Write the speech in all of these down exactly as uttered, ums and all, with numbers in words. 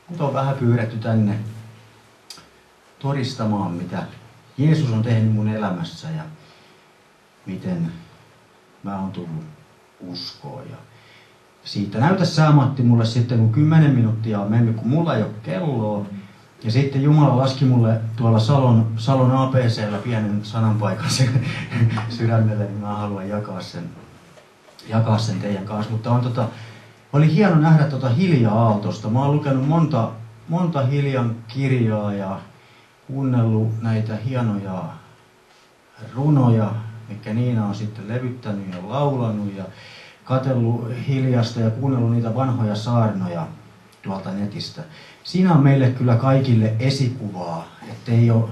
Mut on vähän pyydetty tänne todistamaan, mitä Jeesus on tehnyt mun elämässä ja miten mä oon tullut uskoon. Ja siitä näytä sä, Matti, mulle sitten, kun kymmenen minuuttia on mennyt, kun mulla ei ole kelloa. Ja sitten Jumala laski mulle tuolla Salon, Salon A B C:llä pienen sananpaikan sydämelle, niin mä haluan jakaa sen, jakaa sen teidän kanssa. Mutta on tota, oli hieno nähdä tota Hilja Aaltosta. Mä oon lukenut monta, monta Hiljan kirjaa ja kuunnellut näitä hienoja runoja, mitkä Niina on sitten levyttänyt ja laulanut ja katsellut Hiljasta ja kuunnellut niitä vanhoja saarnoja tuolta netistä. Siinä on meille kyllä kaikille esikuvaa, ettei ole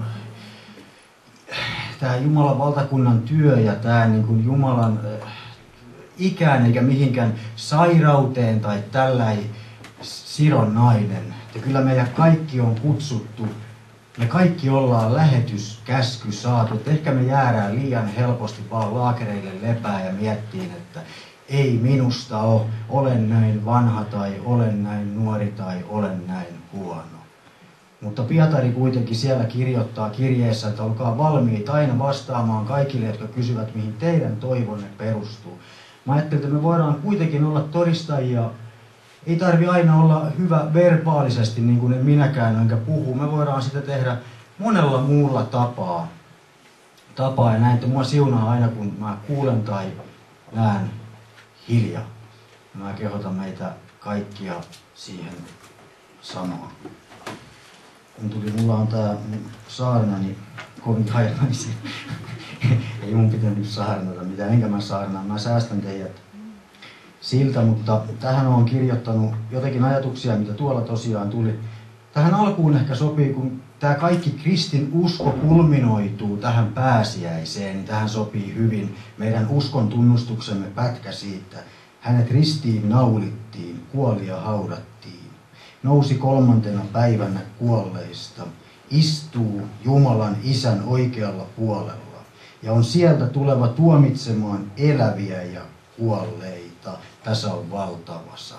tämä Jumalan valtakunnan työ ja tämä niin kuin Jumalan ikään eikä mihinkään sairauteen tai tällä sidonnainen. Ja kyllä meidän kaikki on kutsuttu, me kaikki ollaan lähetyskäsky saatu. Et ehkä me jäädään liian helposti vaan laakereille lepää ja miettiin, että ei minusta ole, olen näin vanha tai olen näin nuori tai olen näin huono. Mutta Pietari kuitenkin siellä kirjoittaa kirjeessä, että olkaa valmiit aina vastaamaan kaikille, jotka kysyvät, mihin teidän toivonne perustuu. Mä ajattelin, että me voidaan kuitenkin olla todistajia. Ei tarvi aina olla hyvä verbaalisesti, niin kuin en minäkään enkä puhu. Me voidaan sitä tehdä monella muulla tapaa. tapaa. Ja näin, että mua siunaa aina, kun mä kuulen tai näen Hilja. Mä kehotan meitä kaikkia siihen samaan. Kun tuli, mulla on tää saarna, niin kovin hajanaisia. Ei mun pitänyt saarnata mitään, enkä mä saarnaa. Mä säästän teidät siltä, mutta tähän on kirjoittanut jotakin ajatuksia, mitä tuolla tosiaan tuli. Tähän alkuun ehkä sopii, kun tämä kaikki kristin usko kulminoituu tähän pääsiäiseen, niin tähän sopii hyvin meidän uskon tunnustuksemme pätkä siitä. Hänet ristiin naulittiin, kuoli ja haudattiin. Nousi kolmantena päivänä kuolleista, istuu Jumalan Isän oikealla puolella ja on sieltä tuleva tuomitsemaan eläviä ja kuolleita. Tässä on valtava sana.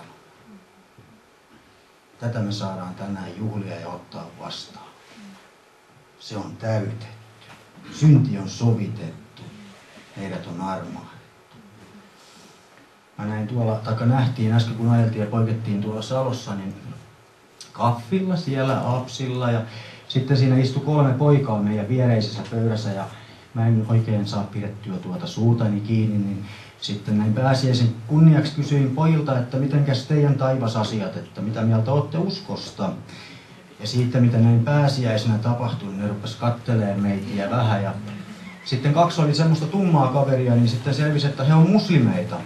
Tätä me saadaan tänään juhlia ja ottaa vastaan. Se on täytetty. Synti on sovitettu. Meidät on armahdettu. Mä näin tuolla, taikka nähtiin äsken kun ajeltiin ja poikettiin tuolla Salossa, niin kaffilla siellä Apsilla ja sitten siinä istui kolme poikaa meidän viereisessä pöydässä ja mä en oikein saa pidettyä tuota suutani kiinni, niin sitten näin pääsiäisen kunniaksi kysyin pojilta, että mitenkäs teidän taivasasiat, että mitä mieltä olette uskosta. Ja siitä, mitä näin pääsiäisenä tapahtui, ne rupes kattelemaan meitä vähän. Ja sitten kaksi oli semmoista tummaa kaveria, niin sitten selvisi, että he on muslimeita.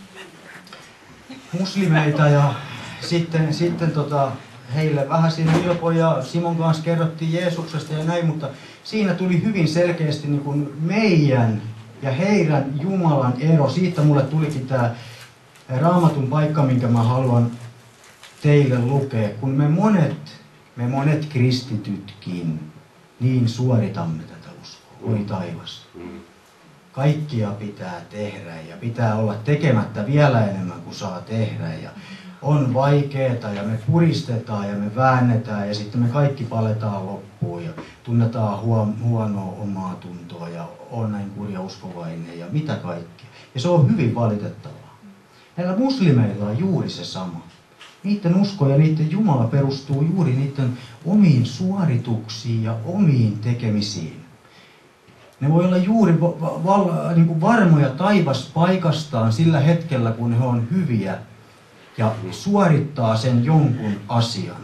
Muslimeita ja sitten, sitten tota, heille vähän siinä Ilpo ja Simon kanssa kerrottiin Jeesuksesta ja näin, mutta siinä tuli hyvin selkeästi niin kuin meidän ja heidän Jumalan ero. Siitä mulle tulikin tämä Raamatun paikka, minkä mä haluan teille lukea. Kun me monet, me monet kristitytkin niin suoritamme tätä uskoa. Oi taivas. Kaikkia pitää tehdä ja pitää olla tekemättä vielä enemmän kuin saa tehdä. Ja on vaikeeta ja me puristetaan ja me väännetään ja sitten me kaikki paletaan loppuun ja tunnetaan huonoa omaa tuntoa ja on näin kurja uskovainen ja mitä kaikkea. Ja se on hyvin valitettavaa. Näillä muslimeilla on juuri se sama. Niiden usko ja niiden Jumala perustuu juuri niiden omiin suorituksiin ja omiin tekemisiin. Ne voi olla juuri va- va- niin kuin varmoja taivaspaikastaan sillä hetkellä, kun he on hyviä ja suorittaa sen jonkun asian.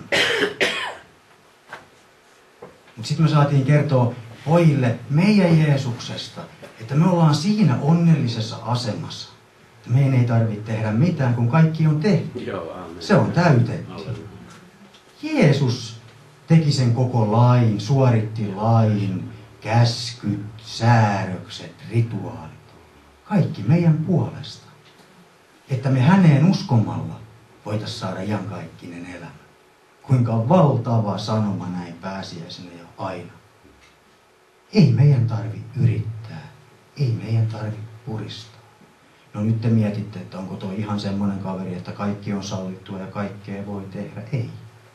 Mutta sitten me saatiin kertoa pojille meidän Jeesuksesta, että me ollaan siinä onnellisessa asemassa. Meidän ei tarvitse tehdä mitään, kun kaikki on tehty. Se on täytetty. Jeesus teki sen koko lain, suoritti lain, käskyt, säädökset, rituaalit. Kaikki meidän puolesta. Että me häneen uskomalla voitaisiin saada iankaikkinen elämä. Kuinka valtava sanoma näin pääsiäisenä jo aina. Ei meidän tarvi yrittää. Ei meidän tarvi puristaa. No nyt te mietitte, että onko toi ihan semmoinen kaveri, että kaikki on sallittua ja kaikkea voi tehdä. Ei.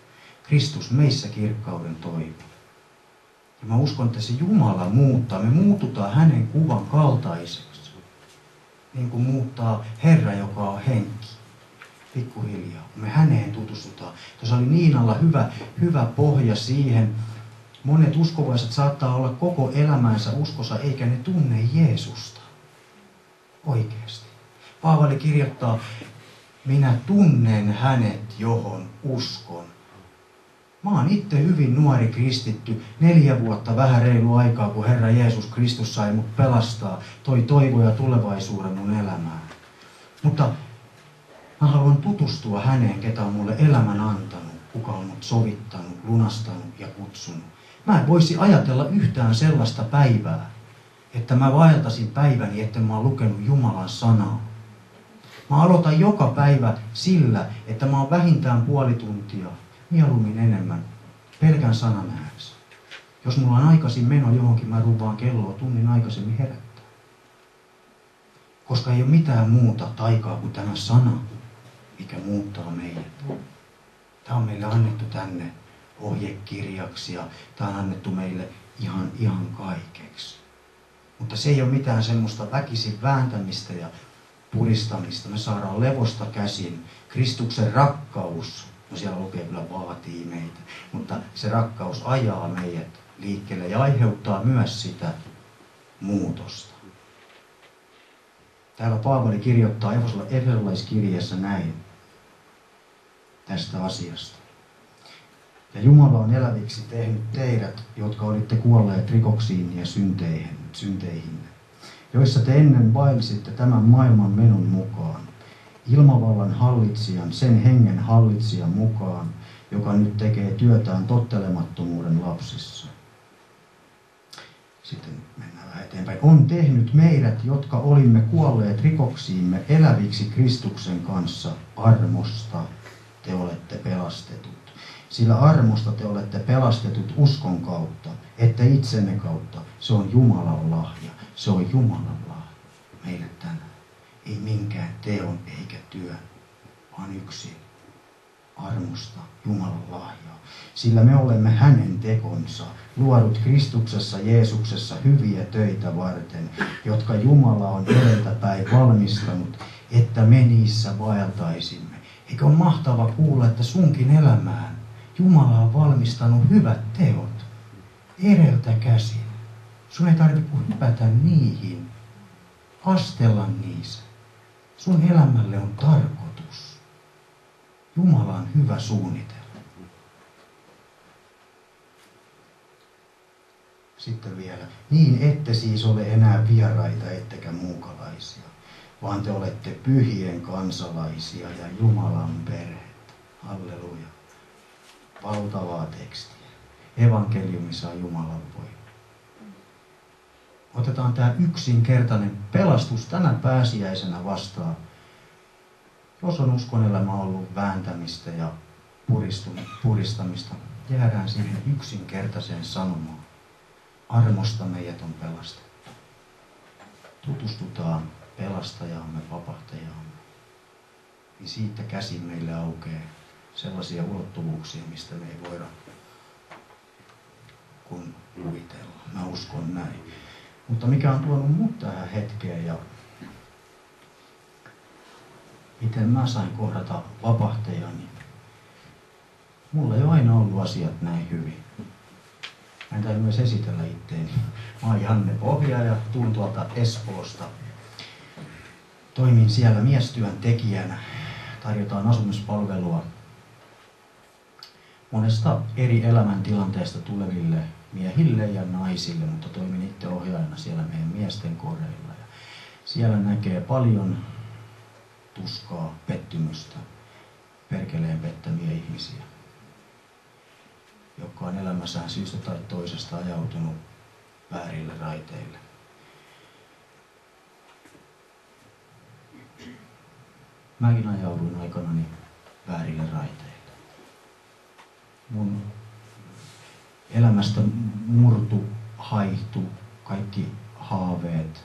Kristus meissä kirkkauden toivo. Ja mä uskon, että se Jumala muuttaa. Me muututaan hänen kuvan kaltaiseksi. Niin kuin muuttaa Herra, joka on henki. Pikkuhiljaa. Me häneen tutustutaan. Tuossa oli Niinalla hyvä, hyvä pohja siihen. Monet uskovaiset saattaa olla koko elämänsä uskossa, eikä ne tunne Jeesusta. Oikeasti. Paavali kirjoittaa, minä tunnen hänet, johon uskon. Mä oon itse hyvin nuori kristitty, neljä vuotta vähän reilu aikaa, kun Herra Jeesus Kristus sai mut pelastaa, toi toivo ja tulevaisuuden mun elämään. Mutta mä haluan tutustua häneen, ketä on mulle elämän antanut, kuka on mut sovittanut, lunastanut ja kutsunut. Mä en voisi ajatella yhtään sellaista päivää, että mä vaeltaisin päiväni, etten mä oon lukenut Jumalan sanaa. Mä aloitan joka päivä sillä, että mä oon vähintään puoli tuntia, mieluummin enemmän, pelkän sanan ääressä. Jos mulla on aikaisin meno johonkin, mä ruvaan kelloa tunnin aikaisemmin herättää. Koska ei ole mitään muuta taikaa kuin tämä sana, mikä muuttaa meidät. Tämä on meille annettu tänne ohjekirjaksi ja tämä on annettu meille ihan, ihan kaikeksi. Mutta se ei ole mitään semmoista väkisin vääntämistä ja puristamista. Me saadaan levosta käsin. Kristuksen rakkaus, no siellä lukee kyllä vaatii meitä, mutta se rakkaus ajaa meidät liikkeelle ja aiheuttaa myös sitä muutosta. Täällä Paavali kirjoittaa efesolaiskirjeessä näin tästä asiasta. Ja Jumala on eläviksi tehnyt teidät, jotka olitte kuolleet rikoksiin ja synteihin, synteihinne, joissa te ennen vaelsitte tämän maailman menon mukaan, ilmavallan hallitsijan, sen hengen hallitsijan mukaan, joka nyt tekee työtään tottelemattomuuden lapsissa. Sitten mennään vähän eteenpäin. On tehnyt meidät, jotka olimme kuolleet rikoksiimme, eläviksi Kristuksen kanssa. Armosta te olette pelastetut. Sillä armosta te olette pelastetut uskon kautta, ette itsenne kautta. Se on Jumalan lahja. Se on Jumalan lahja meille tänään. Ei minkään teon eikä työn, vaan yksi armosta Jumalan lahjaa. Sillä me olemme hänen tekonsa, luodut Kristuksessa Jeesuksessa hyviä töitä varten, jotka Jumala on edeltäpäin valmistanut, että me niissä vaeltaisimme. Eikö ole mahtava kuulla, että sunkin elämään Jumala on valmistanut hyvät teot edeltä käsin. Sun ei tarvitse kuin hypätä niihin, astella niissä. Sun elämälle on tarkoitus. Jumala on hyvä suunnitelma. Sitten vielä. Niin ette siis ole enää vieraita ettekä muukalaisia, vaan te olette pyhien kansalaisia ja Jumalan perhettä. Halleluja. Valtavaa tekstiä. Evankeliumissa on Jumalan voima. Otetaan tämä yksinkertainen pelastus tänä pääsiäisenä vastaan. Jos on uskonelämä ollut vääntämistä ja puristamista, jäädään siihen yksinkertaiseen sanomaan. Armosta meidät on pelastettu. Tutustutaan pelastajaamme, vapahtajaamme. Niin siitä käsin meille aukeaa sellaisia ulottuvuuksia, mistä me ei voida kun kuvitella. Mä uskon näin. Mutta mikä on tuonut mut tähän hetkeen ja miten mä sain kohdata vapahtajani. Mulla ei ole aina ollut asiat näin hyvin. Mä en täytyy myös esitellä itteeni. Mä oon Janne Pohja ja tuun tuolta Espoosta. Toimin siellä miestyön tekijänä. Tarjotaan asumispalvelua monesta eri elämäntilanteesta tuleville miehille ja naisille, mutta toimin itse ohjaajana siellä meidän miesten koreilla. Ja siellä näkee paljon tuskaa, pettymystä, perkeleen pettämiä ihmisiä, jotka on elämässään syystä tai toisesta ajautunut väärille raiteille. Mäkin ajauduin aikanani väärille raiteille. Mun elämästä murtu, haihtu kaikki haaveet,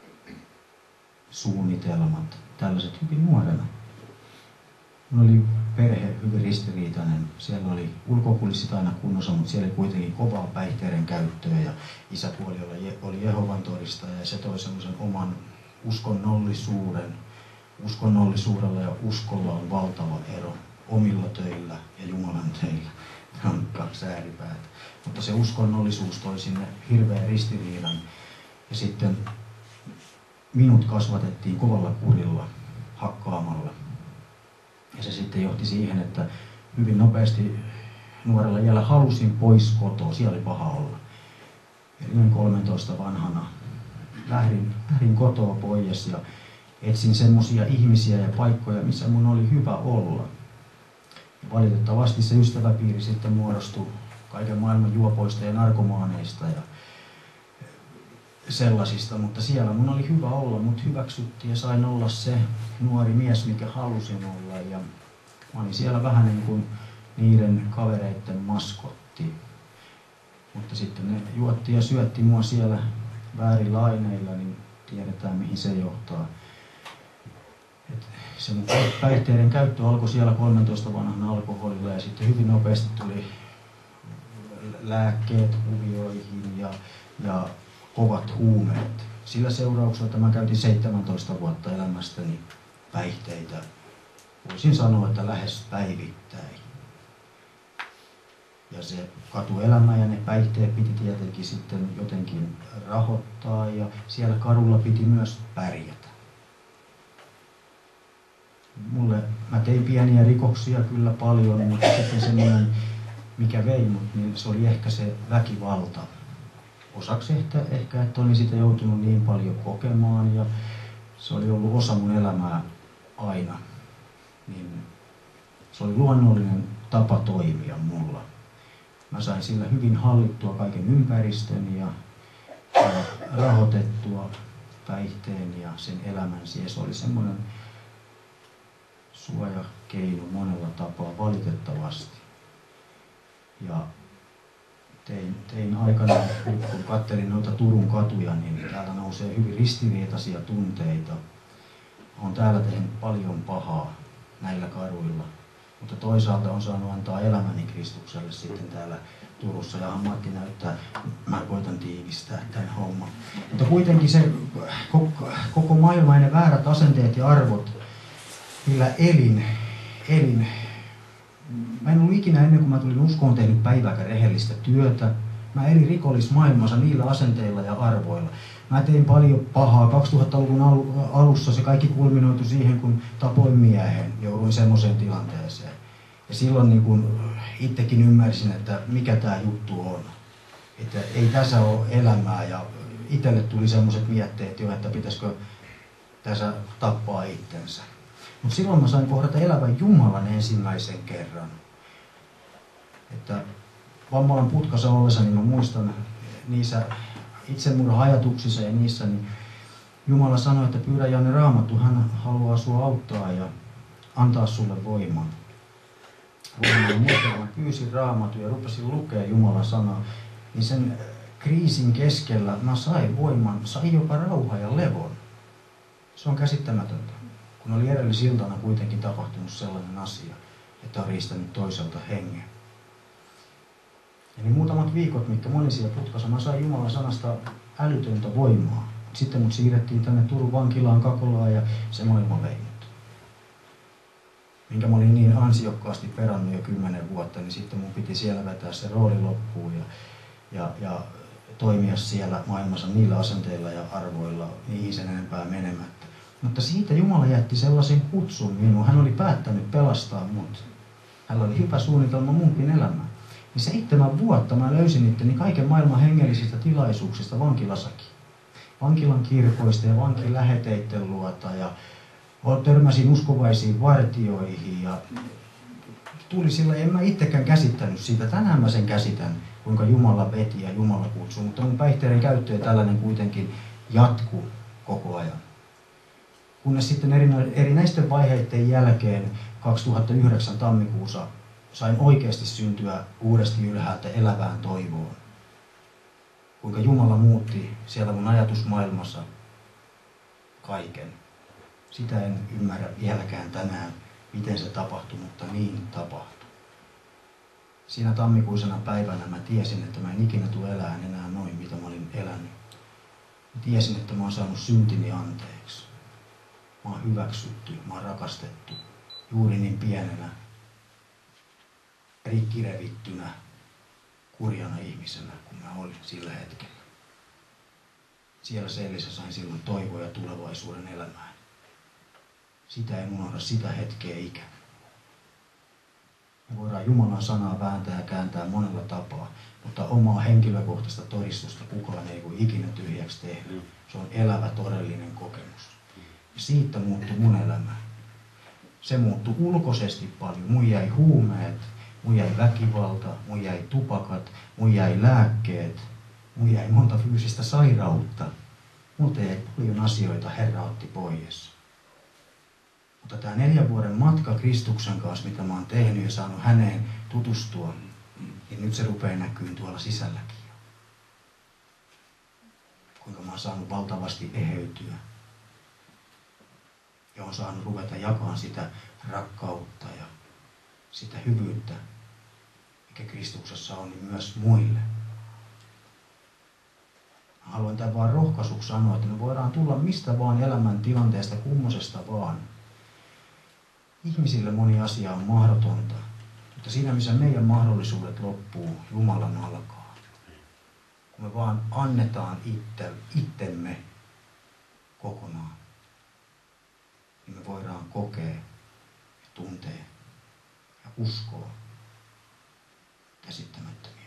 suunnitelmat, tällaiset hyvin nuorena. Mulla oli perhe hyvin ristiriitainen. Siellä oli ulkokulissit aina kunnossa, mutta siellä oli kuitenkin kovaa päihteiden käyttöä ja isäpuoli oli Jehovan todistaja ja se toi semmoisen oman uskonnollisuuden. Uskonnollisuudella ja uskolla on valtava ero omilla töillä ja Jumalan töillä. Ne on kaksi ääripäätä. Mutta se uskonnollisuus toi sinne hirveän ristiriidan. Ja sitten minut kasvatettiin kovalla kurilla, hakkaamalla. Ja se sitten johti siihen, että hyvin nopeasti nuorella iällä halusin pois kotoa. Siellä oli paha olla. Eli noin kolmentoista vanhana lähdin, lähdin kotoa pois ja etsin semmoisia ihmisiä ja paikkoja, missä mun oli hyvä olla. Ja valitettavasti se ystäväpiiri sitten muodostui kaiken maailman juopoista ja narkomaaneista ja sellaisista, mutta siellä mun oli hyvä olla, mut hyväksyttiin ja sain olla se nuori mies, mikä halusin olla. Ja mä olin siellä vähän niin kuin niiden kavereiden maskotti. Mutta sitten ne juotti ja syötti mua siellä väärillä aineilla, niin tiedetään mihin se johtaa. Et se mun päihteiden käyttö alkoi siellä kolmentoista vanhana alkoholilla ja sitten hyvin nopeasti tuli lääkkeet kuvioihin ja, ja kovat huumeet. Sillä seurauksella, että mä käytin seitsemäntoista vuotta elämästäni päihteitä. Voisin sanoa, että lähes päivittäin. Ja se katuelämä ja ne päihteet piti tietenkin sitten jotenkin rahoittaa ja siellä kadulla piti myös pärjätä. Mulle, mä tein pieniä rikoksia kyllä paljon, mutta sitten semmoinen, mikä vei mut, niin se oli ehkä se väkivalta. Osaksi ehkä, ehkä, että olin sitä joutunut niin paljon kokemaan ja se oli ollut osa mun elämää aina. Niin se oli luonnollinen tapa toimia mulla. Mä sain sillä hyvin hallittua kaiken ympäristön ja, ja rahoitettua päihteen ja sen elämän. Se oli semmoinen suojakeino monella tapaa valitettavasti. Ja tein, tein aikana, kun katselin noita Turun katuja, niin täältä nousee hyvin ristiriitaisia tunteita. Olen täällä tehnyt paljon pahaa näillä kaduilla, mutta toisaalta on saanut antaa elämäni Kristukselle sitten täällä Turussa. Ja Matti näyttää, mä koitan tiivistää tämän homman. Mutta kuitenkin se koko, koko maailma ja ne väärät asenteet ja arvot, millä elin, elin. Mä en ollut ikinä ennen kuin mä tulin uskoon tehnyt päivääkään rehellistä työtä. Mä elin rikollismaailmassa niillä asenteilla ja arvoilla. Mä tein paljon pahaa. kaksituhattaluvun alussa se kaikki kulminoitui siihen, kun tapoin miehen. Jouduin semmoiseen tilanteeseen. Ja silloin niin kun itsekin ymmärsin, että mikä tää juttu on. Että ei tässä ole elämää. Ja itselle tuli semmoiset mietteet jo, että pitäisikö tässä tappaa itsensä. Mutta silloin mä sain kohdata elävän Jumalan ensimmäisen kerran. Että Vammalan putkassa ollessa, niin mä muistan niissä itsemurha-ajatuksissa ja niissä, niin Jumala sanoi, että pyydä Janne Raamattu, hän haluaa sua auttaa ja antaa sulle voiman. Voiman muistan, mä pyysin Raamatun ja rupesin lukea Jumalan sanaa, niin sen kriisin keskellä mä sain voiman, sain jopa rauha ja levon. Se on käsittämätöntä. Kun oli edellisiltana kuitenkin tapahtunut sellainen asia, että on riistänyt toiselta hengen. Ja niin muutamat viikot, mitkä moni siellä putkassa, mä sain Jumalan sanasta älytöntä voimaa. Sitten mut siirrettiin tänne Turun vankilaan Kakolaan ja se maailma vei mut. Minkä mä olin niin ansiokkaasti perannut jo kymmenen vuotta, niin sitten mun piti siellä vetää se rooli loppuun ja, ja, ja toimia siellä maailmassa niillä asenteilla ja arvoilla, niihin sen enempää menemättä. Mutta siitä Jumala jätti sellaisen kutsun minuun. Hän oli päättänyt pelastaa mut. Hänellä oli hyvä suunnitelma munkin elämään. Niin seitsemän vuotta mä löysin itteni kaiken maailman hengellisistä tilaisuuksista vankilassakin. Vankilan kirkoista ja vankiläheteitten luota ja törmäsin uskovaisiin vartioihin ja tuli sillä, en mä itsekään käsittänyt sitä. Tänään mä sen käsitän, kuinka Jumala veti ja Jumala kutsui. Mutta mun päihteiden käyttö ja tällainen kuitenkin jatkuu koko ajan. Kunnes sitten erinäisten vaiheiden jälkeen kaksituhattayhdeksän tammikuussa sain oikeasti syntyä uudesti ylhäältä elävään toivoon. Kuinka Jumala muutti siellä mun ajatusmaailmassa kaiken. Sitä en ymmärrä vieläkään tänään, miten se tapahtui, mutta niin tapahtui. Siinä tammikuisena päivänä mä tiesin, että mä en ikinä tule elämään enää noin, mitä mä olin elänyt. Mä tiesin, että mä oon saanut syntini anteeksi. Mä oon hyväksytty, mä oon rakastettu, juuri niin pienenä, rikkirevittynä, kurjana ihmisenä kuin mä olin sillä hetkellä. Siellä sellissä sain silloin toivoa ja tulevaisuuden elämään. Sitä en unohda sitä hetkeä ikä. Me voidaan Jumalan sanaa vääntää ja kääntää monella tapaa, mutta omaa henkilökohtaista todistusta kukaan ei voi ikinä tyhjäksi tehdä. Se on elävä, todellinen kokemus. Ja siitä muuttui mun elämä. Se muuttui ulkoisesti paljon. Mun jäi huumeet, mun jäi väkivalta, mun jäi tupakat, mun jäi lääkkeet, mun jäi monta fyysistä sairautta. Multa jäi paljon asioita, Herra otti pois. Mutta tämä neljän vuoden matka Kristuksen kanssa, mitä mä oon tehnyt ja saanut häneen tutustua, niin nyt se rupeaa näkyyn tuolla sisälläkin jo. Kuinka mä oon saanut valtavasti eheytyä. Ja oon saanut ruveta jakamaan sitä rakkautta ja sitä hyvyyttä, mikä Kristuksessa on, niin myös muille. Mä haluan tämän vaan rohkaisuksi sanoa, että me voidaan tulla mistä vaan elämän tilanteesta, kummosesta vaan. Ihmisille moni asia on mahdotonta, mutta siinä missä meidän mahdollisuudet loppuu, Jumalan alkaa. Kun me vaan annetaan itse, itsemme kokonaan, niin me voidaan kokea ja tuntea ja uskoa käsittämättömiä